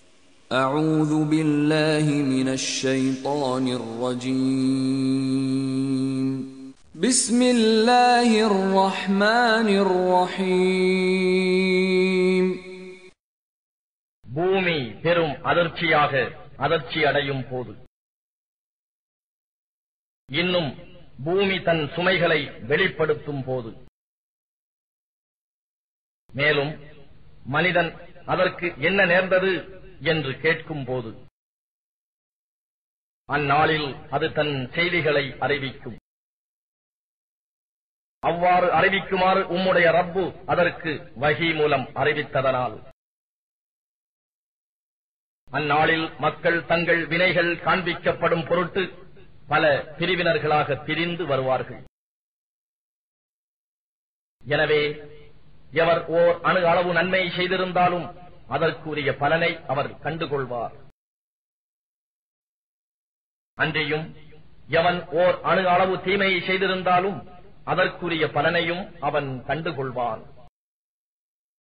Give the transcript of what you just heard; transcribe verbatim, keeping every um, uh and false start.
أعوذ بالله من الشيطان الرجيم بسم الله الرحمن الرحيم பூமி பெரும் அதிர்ச்சியாக அதிர்ச்சி அடையும் போது, இன்னும் பூமி தன் சுமைகளை வெளிப்படுத்தும் போது, மேலும் மனிதன் அதற்கு என்ன நேர்ந்தது என்று கேட்கும் போது, அந்நாளில் அது தன் செய்திகளை அறிவிக்கும். அவ்வாறு அறிவிக்குமாறு உம்முடைய ரப்பு அதற்கு வஹி மூலம் அறிவித்ததனால் அந்நாளில் மக்கள் தங்கள் வினைகள் காண்பிக்கப்படும் பொருட்டு பல பிரிவினர்களாக பிரிந்து வருவார்கள். எனவே எவர் ஓர் அணு அளவு நன்மை செய்திருந்தாலும் அதற்குரிய பலனை அவர் கண்டுகொள்வார். அன்றியும் எவன் ஓர் அணு அளவு தீமையை செய்திருந்தாலும் அதற்குரிய பலனையும் அவன் கண்டுகொள்வான்.